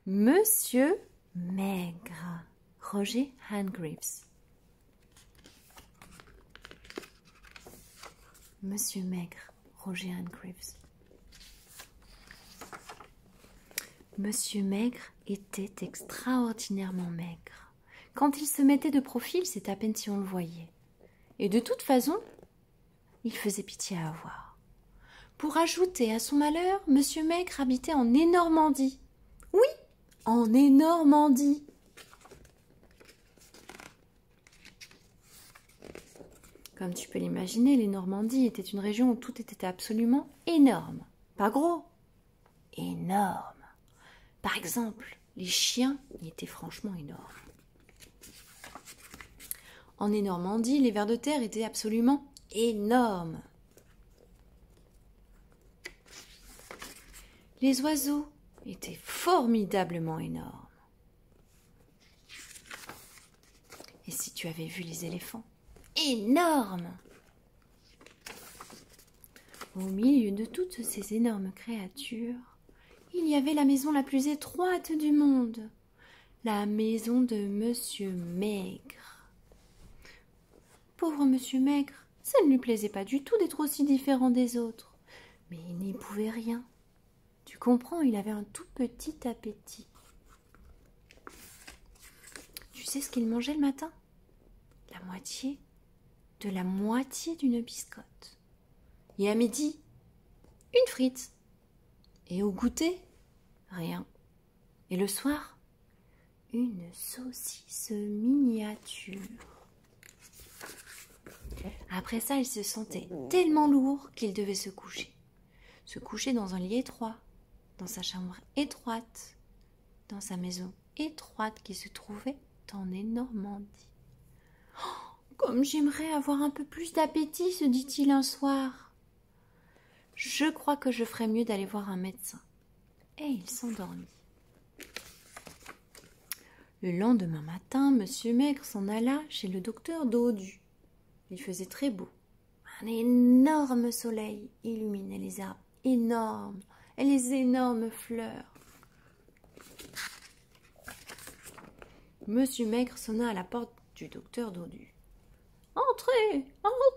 Monsieur Maigre, Roger Hargreaves. Monsieur Maigre, Roger Hargreaves. Monsieur Maigre était extraordinairement maigre. Quand il se mettait de profil, c'est à peine si on le voyait. Et de toute façon, il faisait pitié à voir. Pour ajouter à son malheur, Monsieur Maigre habitait en Normandie. Oui, en Normandie. Comme tu peux l'imaginer, les Normandies étaient une région où tout était absolument énorme. Pas gros, énorme. Par exemple, les chiens y étaient franchement énormes. En Normandie, les vers de terre étaient absolument énormes. Les oiseaux étaient formidablement énormes. Et si tu avais vu les éléphants, énormes! Au milieu de toutes ces énormes créatures, il y avait la maison la plus étroite du monde, la maison de Monsieur Maigre. Pauvre Monsieur Maigre, ça ne lui plaisait pas du tout d'être aussi différent des autres, mais il n'y pouvait rien. Tu comprends, il avait un tout petit appétit. Tu sais ce qu'il mangeait le matin? La moitié de la moitié d'une biscotte. Et à midi, une frite. Et au goûter, rien. Et le soir, une saucisse miniature. Après ça, il se sentait tellement lourd qu'il devait se coucher. Se coucher dans un lit étroit, dans sa chambre étroite, dans sa maison étroite qui se trouvait en Normandie. Oh, comme j'aimerais avoir un peu plus d'appétit, se dit-il un soir. Je crois que je ferais mieux d'aller voir un médecin. Et il s'endormit. Le lendemain matin, Monsieur Maigre s'en alla chez le docteur Dodu. Il faisait très beau. Un énorme soleil illuminait les arbres énormes et les énormes fleurs. Monsieur Maigre sonna à la porte du docteur Dodu. « Entrez, entrez !»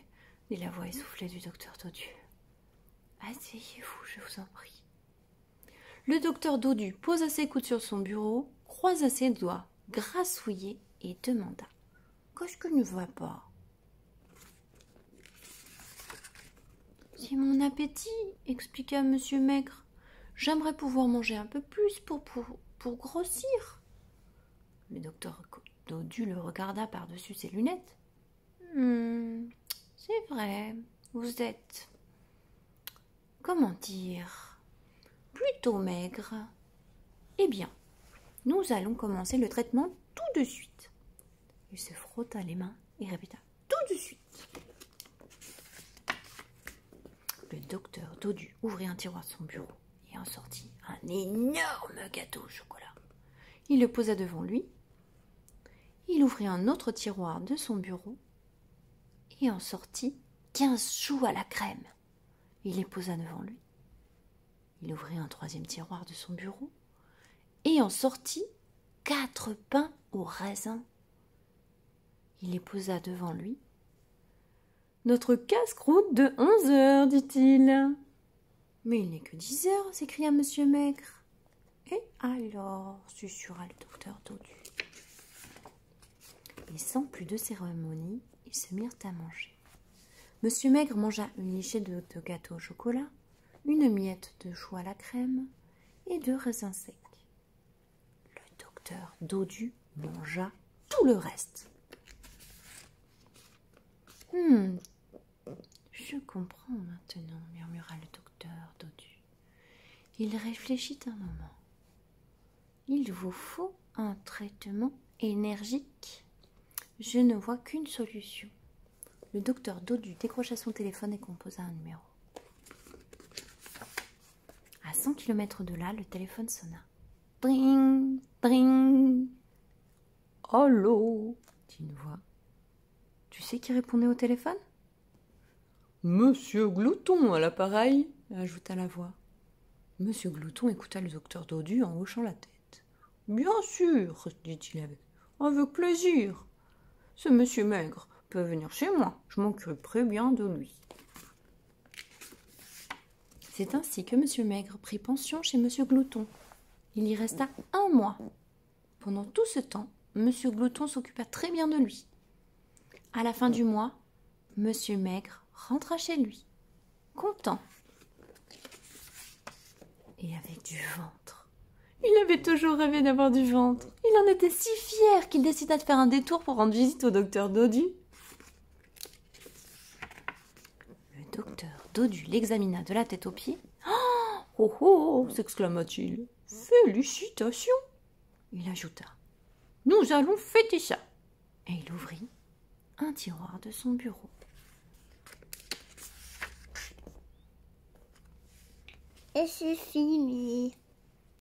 dit la voix essoufflée du docteur Dodu. « Asseyez-vous, je vous en prie. » Le docteur Dodu posa ses coudes sur son bureau, croisa ses doigts, grassouillés et demanda « Qu'est-ce qui ne va pas ?» « C'est mon appétit, » expliqua Monsieur Maigre. « J'aimerais pouvoir manger un peu plus pour grossir. » Le docteur Dodu le regarda par-dessus ses lunettes. « C'est vrai, vous êtes, comment dire, plutôt maigre. Eh bien, nous allons commencer le traitement tout de suite. » Il se frotta les mains et répéta « tout de suite. » Le docteur Dodu ouvrit un tiroir de son bureau et en sortit un énorme gâteau au chocolat. Il le posa devant lui. Il ouvrit un autre tiroir de son bureau et en sortit 15 choux à la crème. Il les posa devant lui. Il ouvrit un troisième tiroir de son bureau et en sortit 4 pains au raisin. Il les posa devant lui. « Notre casse-croûte de 11 heures, dit-il. »« Mais il n'est que 10 heures, s'écria Monsieur Maigre. »« Et alors, susurra le docteur Dodu. » Et sans plus de cérémonie, ils se mirent à manger. Monsieur Maigre mangea une lichée de gâteau au chocolat, une miette de chou à la crème et 2 raisins secs. Le docteur Dodu mangea tout le reste. Je comprends maintenant, murmura le docteur Dodu. Il réfléchit un moment. Il vous faut un traitement énergique. Je ne vois qu'une solution. Le docteur Dodu décrocha son téléphone et composa un numéro. À 100 km de là, le téléphone sonna. Dring, dring. Allô, dit une voix. Tu sais qui répondait au téléphone? Monsieur Glouton à l'appareil, ajouta la voix. Monsieur Glouton écouta le docteur Dodu en hochant la tête. « Bien sûr, dit-il avec plaisir. Ce monsieur Maigre peut venir chez moi, je m'occuperai bien de lui. » C'est ainsi que monsieur Maigre prit pension chez monsieur Glouton. Il y resta 1 mois. Pendant tout ce temps, monsieur Glouton s'occupa très bien de lui. À la fin du mois, monsieur Maigre rentra chez lui, content et avec du ventre. Il avait toujours rêvé d'avoir du ventre. Il en était si fier qu'il décida de faire un détour pour rendre visite au docteur Dodu. Le docteur Dodu l'examina de la tête aux pieds. « Oh oh !» s'exclama-t-il. « Félicitations !» Il ajouta. « Nous allons fêter ça !» Et il ouvrit un tiroir de son bureau. Et c'est fini.